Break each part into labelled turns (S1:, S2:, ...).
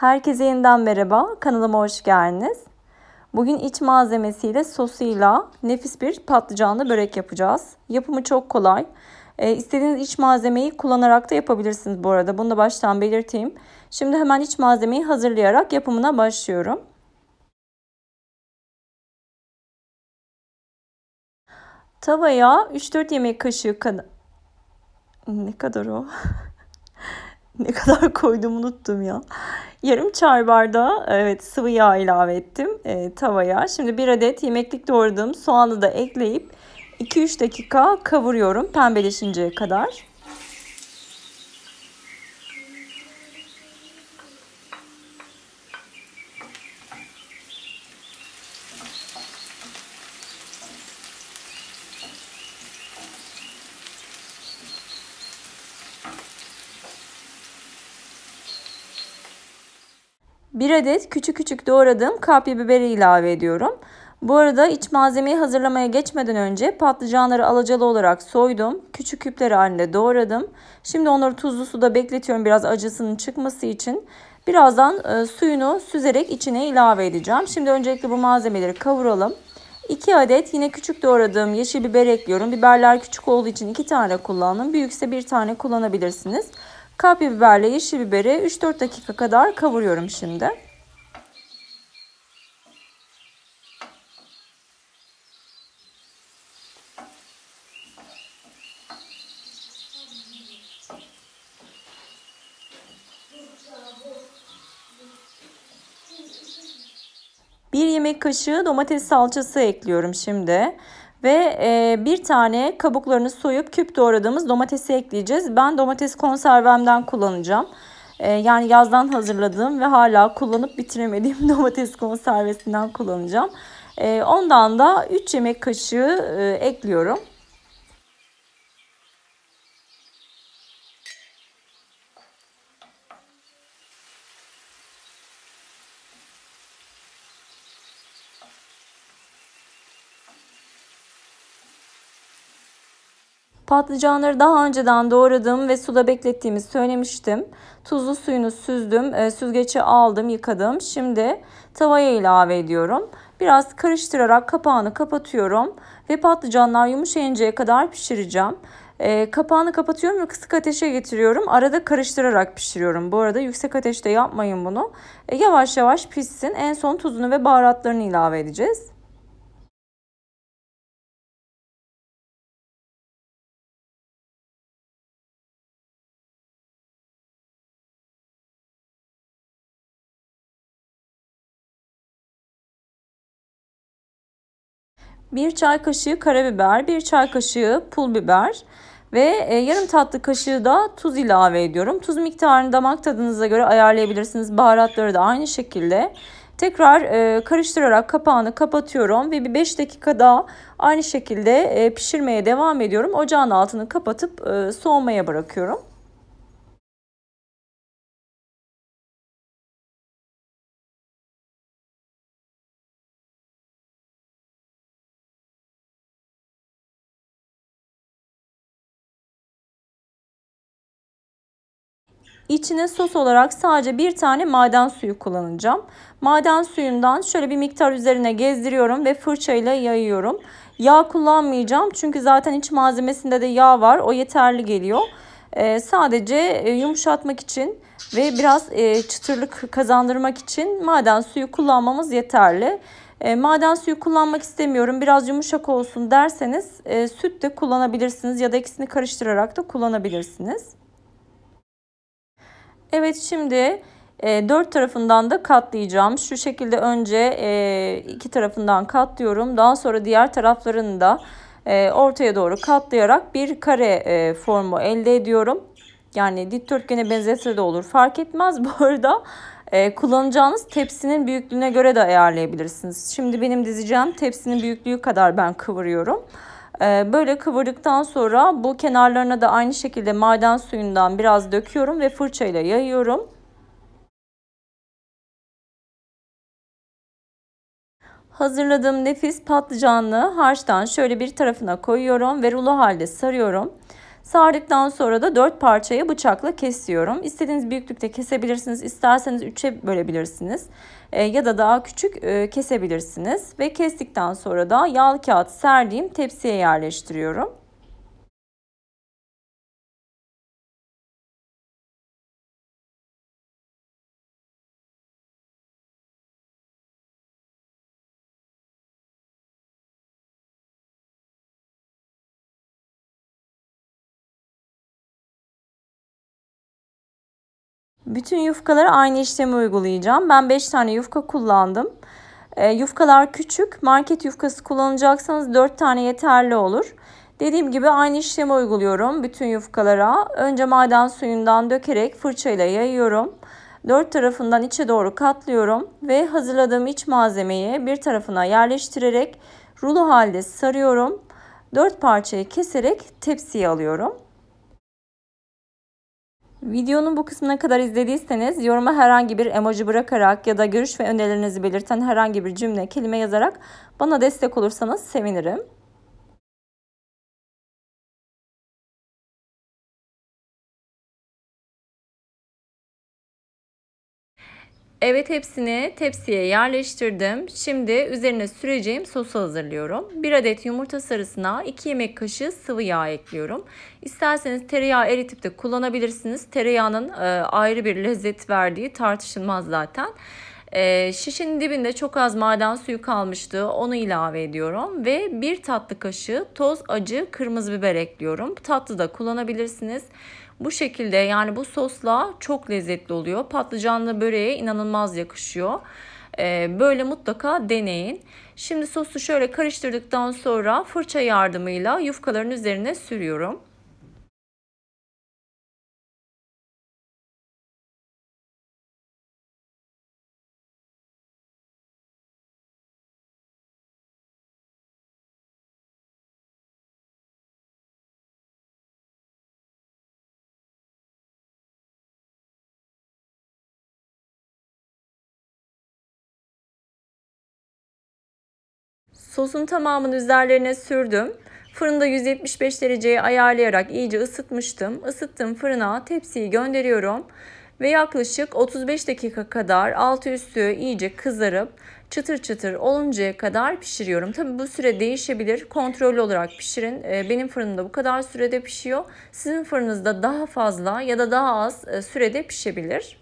S1: Herkese yeniden merhaba. Kanalıma hoş geldiniz. Bugün iç malzemesiyle sosuyla nefis bir patlıcanlı börek yapacağız. Yapımı çok kolay. İstediğiniz iç malzemeyi kullanarak da yapabilirsiniz bu arada. Bunu da baştan belirteyim. Şimdi hemen iç malzemeyi hazırlayarak yapımına başlıyorum. Tavaya 3-4 yemek kaşığı kadar... Ne kadar o? Ne kadar koydum unuttum ya. Yarım çay bardağı sıvı yağ ilave ettim tavaya. Şimdi bir adet yemeklik doğradığım soğanı da ekleyip 2-3 dakika kavuruyorum pembeleşinceye kadar. Bir adet küçük küçük doğradığım kapya biberi ilave ediyorum. Bu arada iç malzemeyi hazırlamaya geçmeden önce patlıcanları alacalı olarak soydum. Küçük küpler halinde doğradım. Şimdi onları tuzlu suda bekletiyorum biraz acısının çıkması için. Birazdan suyunu süzerek içine ilave edeceğim. Şimdi öncelikle bu malzemeleri kavuralım. 2 adet yine küçük doğradığım yeşil biber ekliyorum. Biberler küçük olduğu için 2 tane kullandım. Büyükse 1 tane kullanabilirsiniz. Kapya biberle yeşil biberi 3-4 dakika kadar kavuruyorum şimdi. Bir yemek kaşığı domates salçası ekliyorum şimdi. Ve bir tane kabuklarını soyup küp doğradığımız domatesi ekleyeceğiz. Ben domates konservemden kullanacağım. Yani yazdan hazırladığım ve hala kullanıp bitiremediğim domates konservesinden kullanacağım. Ondan da 3 yemek kaşığı ekliyorum. Patlıcanları daha önceden doğradım ve suda beklettiğimi söylemiştim. Tuzlu suyunu süzdüm, süzgece aldım, yıkadım. Şimdi tavaya ilave ediyorum. Biraz karıştırarak kapağını kapatıyorum ve patlıcanlar yumuşayıncaya kadar pişireceğim. Kapağını kapatıyorum ve kısık ateşe getiriyorum. Arada karıştırarak pişiriyorum. Bu arada yüksek ateşte yapmayın bunu. Yavaş yavaş pişsin. En son tuzunu ve baharatlarını ilave edeceğiz. Bir çay kaşığı karabiber, bir çay kaşığı pul biber ve yarım tatlı kaşığı da tuz ilave ediyorum. Tuz miktarını damak tadınıza göre ayarlayabilirsiniz. Baharatları da aynı şekilde. Tekrar karıştırarak kapağını kapatıyorum ve bir 5 dakika daha aynı şekilde pişirmeye devam ediyorum. Ocağın altını kapatıp soğumaya bırakıyorum. İçine sos olarak sadece bir tane maden suyu kullanacağım. Maden suyundan şöyle bir miktar üzerine gezdiriyorum ve fırçayla yayıyorum. Yağ kullanmayacağım çünkü zaten iç malzemesinde de yağ var. O yeterli geliyor. Sadece yumuşatmak için ve biraz çıtırlık kazandırmak için maden suyu kullanmamız yeterli. Maden suyu kullanmak istemiyorum, biraz yumuşak olsun derseniz süt de kullanabilirsiniz ya da ikisini karıştırarak da kullanabilirsiniz. Evet, şimdi dört tarafından da katlayacağım. Şu şekilde önce iki tarafından katlıyorum. Daha sonra diğer taraflarını da ortaya doğru katlayarak bir kare formu elde ediyorum. Yani dikdörtgene benzetse de olur, fark etmez. Bu arada kullanacağınız tepsinin büyüklüğüne göre de ayarlayabilirsiniz. Şimdi benim dizeceğim tepsinin büyüklüğü kadar ben kıvırıyorum. Böyle kıvırdıktan sonra bu kenarlarına da aynı şekilde maden suyundan biraz döküyorum ve fırçayla yayıyorum. Hazırladığım nefis patlıcanlı harçtan şöyle bir tarafına koyuyorum ve rulo halde sarıyorum. Sardıktan sonra da 4 parçaya bıçakla kesiyorum. İstediğiniz büyüklükte kesebilirsiniz. İsterseniz 3'e bölebilirsiniz. Ya da daha küçük kesebilirsiniz. Ve kestikten sonra da yağlı kağıt serdiğim tepsiye yerleştiriyorum. Bütün yufkalara aynı işlemi uygulayacağım. Ben 5 tane yufka kullandım. Yufkalar küçük. Market yufkası kullanacaksanız 4 tane yeterli olur. Dediğim gibi aynı işlemi uyguluyorum bütün yufkalara. Önce maden suyundan dökerek fırçayla yayıyorum. 4 tarafından içe doğru katlıyorum ve hazırladığım iç malzemeyi bir tarafına yerleştirerek rulo halde sarıyorum. 4 parçayı keserek tepsiye alıyorum. Videonun bu kısmına kadar izlediyseniz yoruma herhangi bir emoji bırakarak ya da görüş ve önerilerinizi belirten herhangi bir cümle, kelime yazarak bana destek olursanız sevinirim. Evet, hepsini tepsiye yerleştirdim. Şimdi üzerine süreceğim sosu hazırlıyorum. 1 adet yumurta sarısına 2 yemek kaşığı sıvı yağ ekliyorum. İsterseniz tereyağı eritip de kullanabilirsiniz. Tereyağının ayrı bir lezzet verdiği tartışılmaz zaten. Şişenin dibinde çok az maden suyu kalmıştı. Onu ilave ediyorum. Ve 1 tatlı kaşığı toz acı kırmızı biber ekliyorum. Tatlı da kullanabilirsiniz. Bu şekilde, yani bu sosla çok lezzetli oluyor. Patlıcanlı böreğe inanılmaz yakışıyor. Böyle mutlaka deneyin. Şimdi sosu şöyle karıştırdıktan sonra fırça yardımıyla yufkaların üzerine sürüyorum. Sosun tamamını üzerlerine sürdüm. Fırında 175 dereceye ayarlayarak iyice ısıtmıştım. Isıttığım fırına tepsiyi gönderiyorum ve yaklaşık 35 dakika kadar altı üstü iyice kızarıp çıtır çıtır oluncaya kadar pişiriyorum. Tabii bu süre değişebilir. Kontrollü olarak pişirin. Benim fırınımda bu kadar sürede pişiyor. Sizin fırınızda daha fazla ya da daha az sürede pişebilir.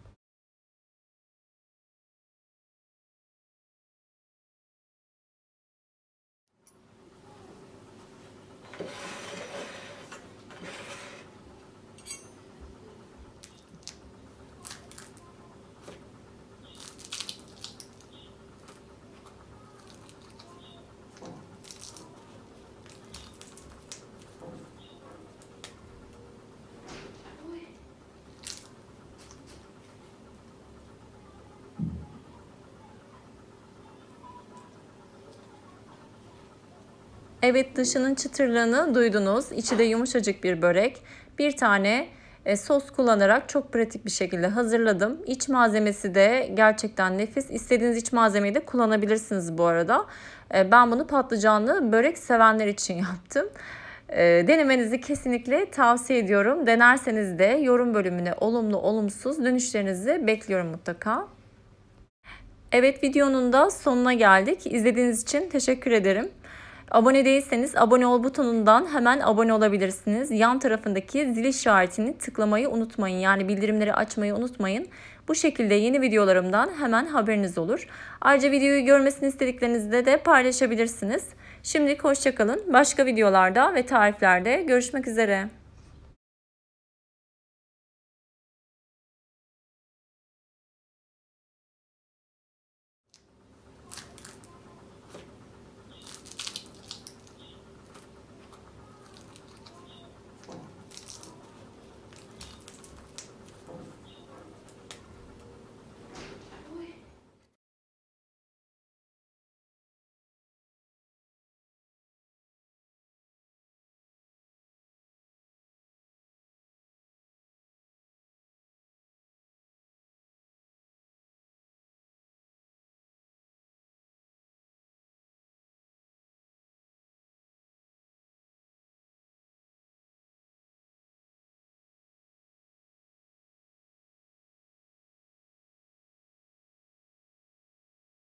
S1: Evet, dışının çıtırlığını duydunuz. İçi de yumuşacık bir börek. Bir tane sos kullanarak çok pratik bir şekilde hazırladım. İç malzemesi de gerçekten nefis. İstediğiniz iç malzemeyi de kullanabilirsiniz bu arada. Ben bunu patlıcanlı börek sevenler için yaptım. Denemenizi kesinlikle tavsiye ediyorum. Denerseniz de yorum bölümüne olumlu olumsuz dönüşlerinizi bekliyorum mutlaka. Evet, videonun da sonuna geldik. İzlediğiniz için teşekkür ederim. Abone değilseniz abone ol butonundan hemen abone olabilirsiniz. Yan tarafındaki zil işaretini tıklamayı unutmayın. Yani bildirimleri açmayı unutmayın. Bu şekilde yeni videolarımdan hemen haberiniz olur. Ayrıca videoyu görmesini istediklerinizde de paylaşabilirsiniz. Şimdilik hoşça kalın. Başka videolarda ve tariflerde görüşmek üzere.